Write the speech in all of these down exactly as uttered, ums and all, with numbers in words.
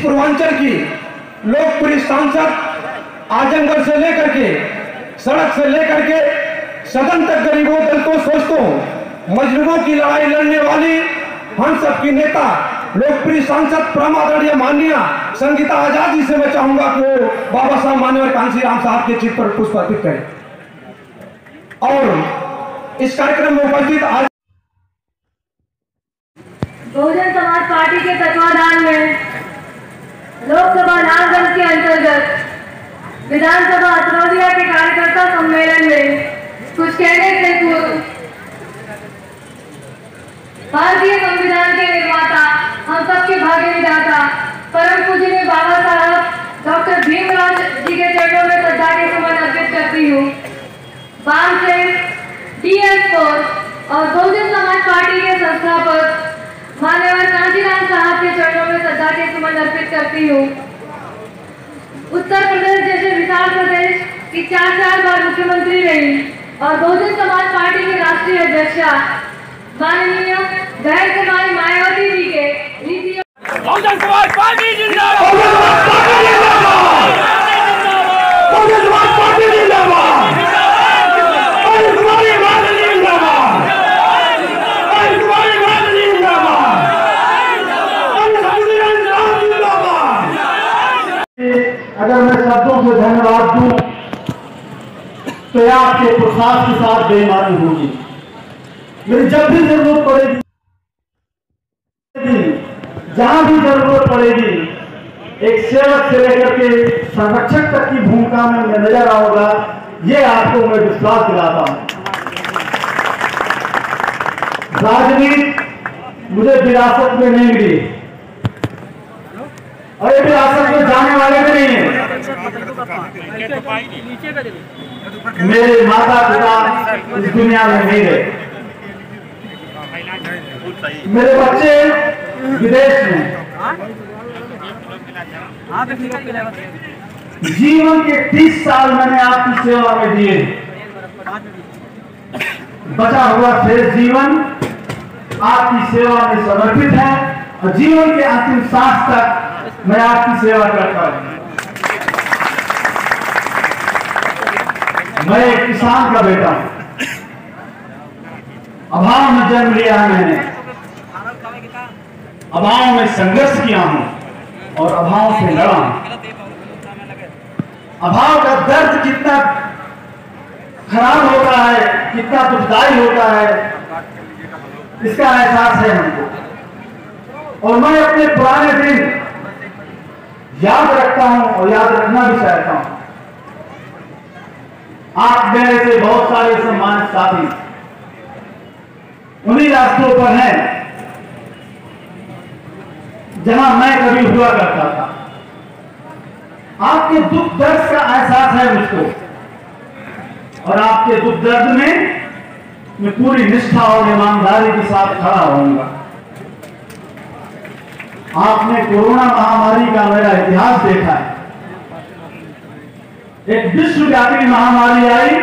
पूर्वांचल की लोकप्रिय सांसद आजमगढ़ से लेकर के सड़क से लेकर के सदन तक गरीबों दलितों शोषितों मजलूमों की लड़ाई लड़ने वाली हम सबकी नेता लोकप्रिय सांसद परमादरणीय माननीय संगीता आजाद जी से मैं चाहूंगा कि वो बाबा साहब माननीय कांसी राम साहब के चित्र पर पुष्प अर्पित करें। और इस कार्यक्रम में उपस्थित आज बहुजन समाज पार्टी के तत्वाधान में लोकसभा नामगंज के अंतर्गत विधानसभा अतरौलिया के कार्यकर्ता सम्मेलन में कुछ कहने से पूर्व भारतीय संविधान के निर्माता हम सबके भाग्य विधाता परम पूजनीय बाबा साहब डॉक्टर भीमराव जी के चरणों में श्रद्धा के सुमन अर्पित करती हूँ। वाम से डी एस फोर और बहुजन समाज पार्टी के संस्थापक मान्यवर कांशीराम साहब के चरणों में श्रद्धा के सुमन अर्पित करती हूँ। उत्तर प्रदेश जैसे विशाल प्रदेश की चार चार बार मुख्यमंत्री रही और बहुजन समाज पार्टी की राष्ट्रीय अध्यक्षा माननीय बहन कुमारी मायावती जी के नीति बहुजन समाज पार्टी जिंदाबाद, बहुजन समाज पार्टी जिंदाबाद, बहुजन कुमारी मायावती जिंदाबाद, बहुजन कुमारी मायावती जिंदाबाद, बहुजन समाज जिंदाबाद। अगर मैं शब्दों से धन्यवाद दूं तो आपके पुरुषार्थ के साथ बेईमानी होगी। मेरी जब भी जरूरत पड़ेगी, जहां भी जरूरत पड़ेगी, एक सेवक से लेकर के संरक्षक तक की भूमिका में मैं नजर आऊंगा, ये आपको मैं विश्वास दिलाता हूं। राजनीति मुझे विरासत में नहीं मिली और ये विरासत में जाने वाले भी नहीं है। मेरे माता पिता इस दुनिया में नहीं रहे, मेरे बच्चे विदेश में, जीवन के तीस साल मैंने आपकी सेवा में दिए, बचा हुआ शेष जीवन आपकी सेवा में समर्पित है और जीवन के अंतिम सांस तक मैं आपकी सेवा करता हूं। मैं एक किसान का बेटा हूं, अभाव में जन्म लिया है मैंने, अभाव में संघर्ष किया हूं और अभाव से लड़ा हूं। अभाव का दर्द कितना खराब होता है, कितना दुखदाई होता है, इसका एहसास है हमको और मैं अपने पुराने दिन याद रखता हूं और याद रखना भी चाहता हूं। आप मेरे से बहुत सारे सम्मानित साथी उन्हीं रास्तों पर हैं जहां मैं कभी हुआ करता था। आपके दुख दर्द का एहसास है मुझको और आपके दुख दर्द में मैं पूरी निष्ठा और ईमानदारी के साथ खड़ा होऊंगा। आपने कोरोना महामारी का मेरा इतिहास देखा है। एक विश्वव्यापी महामारी आई,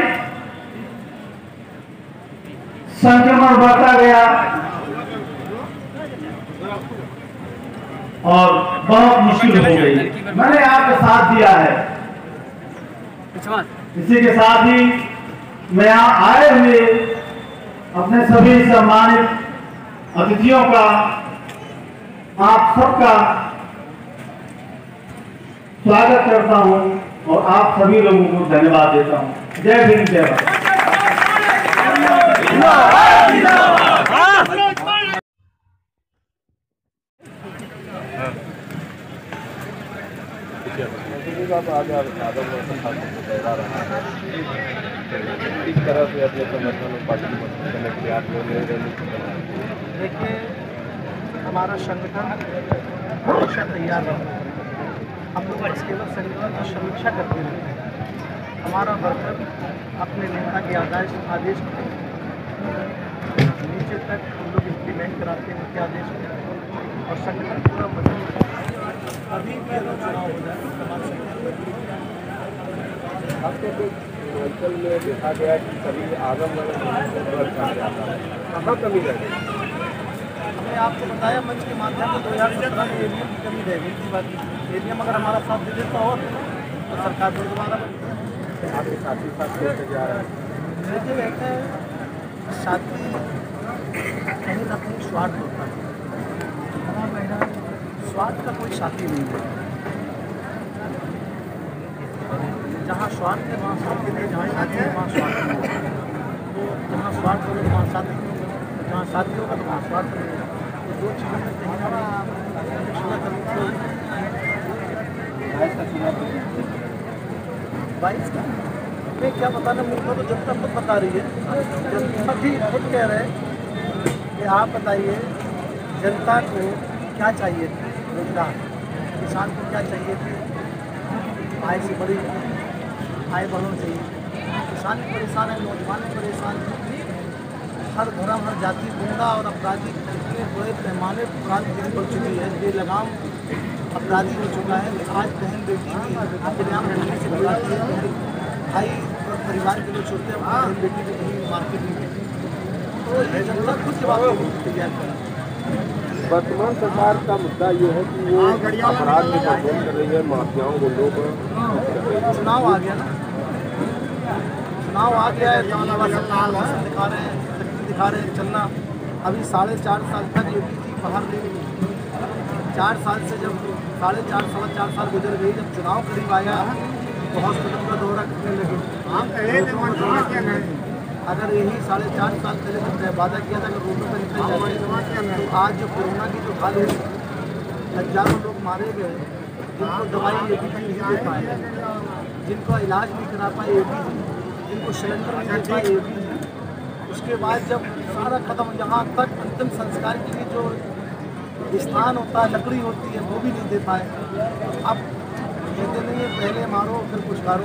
संक्रमण बढ़ता गया और बहुत मुश्किल हो गई। मैंने आपका साथ दिया है। इसी के साथ ही मैं यहाँ आए हुए अपने सभी सम्मानित अतिथियों का, आप सबका स्वागत करता हूं और आप सभी लोगों को धन्यवाद देता हूं। जय भीम, जय भारत। इस तरह से अपने संगठन और पार्टी को करने के लिए आप लोग देखिए, हमारा संगठन हमेशा तैयार रहता है। हम लोग केवल संगठन की समीक्षा करते रहते हैं। हमारा वर्कर अपने नेता के आदेश आदेश नीचे तक हम लोग इम्प्लीमेंट कराते हैं उनके आदेश में और संगठन पूरा मजबूत अभी भी अगर चुनाव हो जाए हमारा अंचल में देखा गया कि सभी आगम कहाँ कमी रह गई। हमने आपको बताया मंच के माध्यम से दो हजार सत्रह में की कमी रह गई थी बात। एरिया में अगर हमारा साथ दे देता हो तो सरकार को दोबारा आपके साथी साथ छोड़ते जा रहे हैं। देखिए कहते हैं साथी कहीं ना कहीं स्वार्थ होता है, स्वार्थ का कोई साथी नहीं है। जहाँ स्वार्थ है वहाँ साथी नहीं, जहाँ साथी है वहाँ स्वार्थ नहीं है। तो जहाँ स्वार्थ होगा तो वहाँ साथी नहीं होगा, जहाँ साथी होगा तो वहाँ स्वार्थ नहीं होगा। तो दो चीज़ों में कहीं ना बाईस का मैं क्या बताना, मुझको तो जनता खुद बता रही है। जनता भी खुद कह रहे हैं कि आप बताइए जनता को क्या चाहिए थी, रोजगार, किसान को क्या चाहिए थी, आय से बड़ी आय बढ़ना चाहिए। किसान भी परेशान है, नौजवान भी परेशान है। हर धर्म हर जाति गुंडा और अपराधी इतने बड़े पैमाने पर अपराध गिरी बढ़ चुकी है, बेलगाम अपराधी हो चुका है। आज बहन बेटी की खुलेआम रहने से बुलाती है, भाई और परिवार के लोग छोड़ते हैं, बहन बेटी को कहीं मार्केट में भेजते हैं। तो ये जनता खुद जवाब तैयार करें। वर्तमान सरकार का मुद्दा ये है कि वो अपराध में कंट्रोल कर रही है, माफियाओं को लोग चुनाव आ गया ना, चुनाव आ गया है, तो दिखा रहे हैं, दिखा रहे हैं चलना। अभी साढ़े चार साल तक योगी जी बाहर नहीं निकली। चार साल से जब साढ़े चार सवा चार साल गुजर गई, जब चुनाव करीब आया तो हॉस्पिटल का दौरा करने लगे। अगर यही साढ़े चार साल पहले जब वादा किया था अगर रोडों पर निकल जाते तो आज जो कोरोना की जो हाल हुई, हजारों लोग मारे गए, जिनको दवाई योगी जी नहीं दे पाए, जिनको इलाज नहीं करा पाए योगी जी, जिनको सिलेंडर नहीं दे पाए योगी जी। उसके बाद जब सारा खत्म, यहाँ तक अंतिम संस्कार के लिए जो स्थान होता है, लकड़ी होती है, वो भी नहीं दे पाए। अब कहते नहीं है पहले मारो फिर कुछ करो,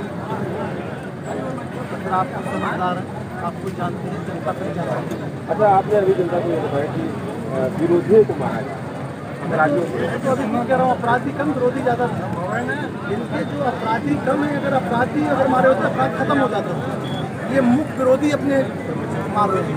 फिर आप समझदार हैं, आप कुछ जानते हैं, जनता फिर जानती है। अच्छा, आपने अभी जनता को ये बताया कि विरोधियों को मारा जाए, तो अभी मैं कह रहा हूँ अपराधी कम, विरोधी ज़्यादा है। इनके जो अपराधी कम है, अगर अपराधी अगर मारे होते अपराध खत्म हो जाता। ये मुख्य विरोधी अपने मार रहे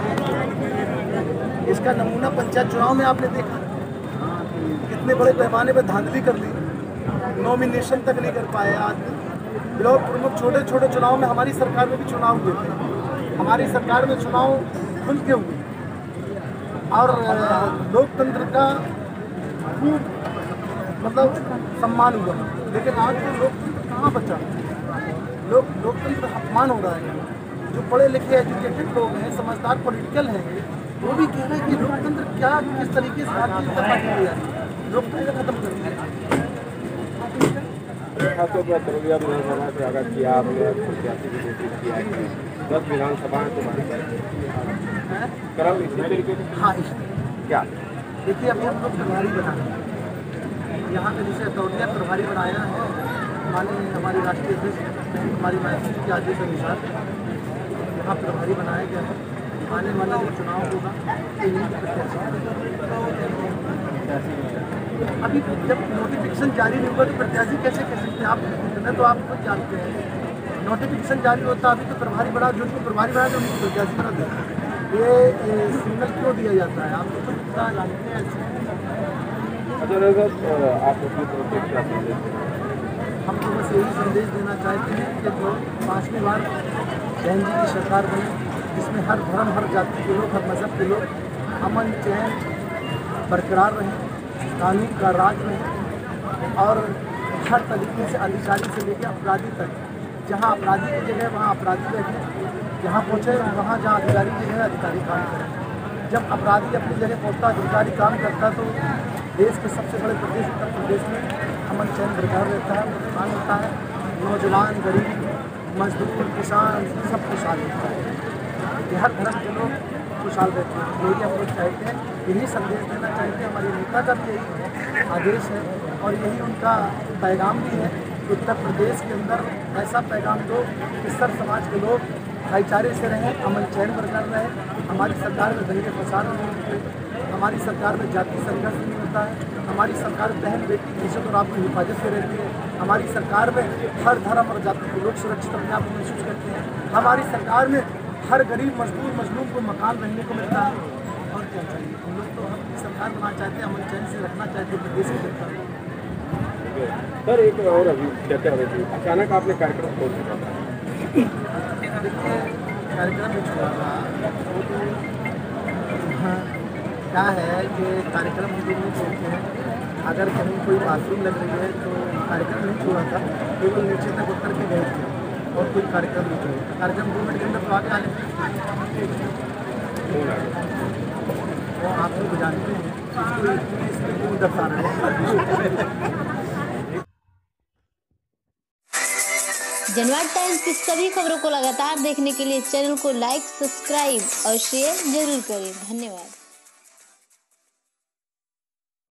हैं। इसका नमूना पंचायत चुनाव में आपने देखा, कितने बड़े पैमाने पर धांधली कर ली, नॉमिनेशन तक नहीं कर पाए आदमी। ब्लॉक प्रमुख छोटे छोटे चुनाव में, हमारी सरकार में भी चुनाव हुए थे, हमारी सरकार में चुनाव खुल के हुए और लोकतंत्र का खूब मतलब सम्मान हुआ। लेकिन आज तो लोकतंत्र कहाँ बचा, लोक लोकतंत्र अपमान हो रहा है। जो पढ़े लिखे एजुकेटेड लोग हैं, समझदार पॉलिटिकल हैं, वो भी कह रहे हैं कि लोकतंत्र क्या किस तरीके से भारतीय जनता पार्टी हो जाए, लोकतंत्र खत्म कर दिया। खासतौर पर दरौलिया विधानसभा से अगर किया आपने प्रत्याशी को घोषित किया है, दस विधानसभा तो क्रम इसी तरीके से। हाँ, क्या देखिए अभी हम लोग प्रभारी बनाए यहाँ पे, जैसे दरौलिया प्रभारी बनाया है माननीय हमारी राष्ट्रीय अध्यक्ष हमारी मायावती के आदेश अनुसार यहाँ प्रभारी बनाया गया है। आने वाला जो चुनाव होगा अभी जब नोटिफिकेशन जारी नहीं हुआ तो प्रत्याशी कैसे कह सकते हैं आप, इतना तो आप खुद जानते हैं। नोटिफिकेशन जारी होता अभी तो प्रभारी बना, जो उनको प्रभारी बना जो उनको प्रत्याशी बना दें। ये सिग्नल क्यों दिया जाता है, आप तो खुद इतना जानते हैं। आप हम तो बस यही संदेश देना चाहते हैं कि जो पाँचवीं बार बहन जी की सरकार बने, जिसमें हर धर्म हर जाति के लोग, हर मज़हब के लोग अमन चैन बरकरार रहें, कानून का राज रहे और हर तरीके से अधिकारी से लेकर अपराधी तक, जहाँ अपराधी की जगह वहाँ अपराधी बैठे, जहाँ पहुँचे वहाँ जहाँ अधिकारी की जगह अधिकारी काम करें। जब अपराधी अपनी जगह पहुँचता, अधिकारी काम करता, तो देश के सबसे बड़े प्रदेश उत्तर प्रदेश में अमन चैन बरकरार रहता है, नुकसान होता है। नौजवान, गरीब, मजदूर, किसान सब खुशहाल होता है, कि हर धर्म के लोग खुशहाल रहते हैं। यही हम लोग चाहते हैं, यही संदेश देना चाहते हैं। हमारे नेता का भी यही आदेश है और यही उनका पैगाम भी है। उत्तर प्रदेश के अंदर ऐसा पैगाम दो कि सब समाज के लोग भाईचारे से रहें, अमन चैन बरकरार रहे। हमारी सरकार में दंगे फसाद नहीं होते, हमारी सरकार में जाति संघर्ष नहीं होता है, हमारी सरकार बहन बेटी इज्जत और आपकी हिफाजत से रहती है, हमारी सरकार में हर धर्म और जाति के लोग सुरक्षित अपने आप को महसूस करते हैं, हमारी सरकार में हर गरीब मजदूर मजलूम को मकान रहने को मिलता है। और क्या चाहिए, हम लोग तो अपनी सरकार बनाना चाहते हैं, अमन चैन से रखना चाहते हैं प्रदेश की जनता। गए। सर एक और अभी चर्चा हो रही थी, अचानक आपने कार्यक्रम छोड़ दिया। कार्यक्रम में छोड़ा था वो तो हाँ, क्या है कि कार्यक्रम हम लोग नहीं छोड़ते हैं। अगर कहीं कोई बाथरूम लग रही है तो कार्यक्रम नहीं छोड़ा था, केवल नीचे तक उतर के गए थे और कोई कार्यक्रम नहीं छोड़ा। कार्यक्रम दो मिनट के अंदर तो आगे आने वो आप लोग जानते हैं दफा रहे हैं। जनवाद टाइम्स की सभी खबरों को लगातार देखने के लिए चैनल को लाइक, सब्सक्राइब और शेयर जरूर करें। धन्यवाद।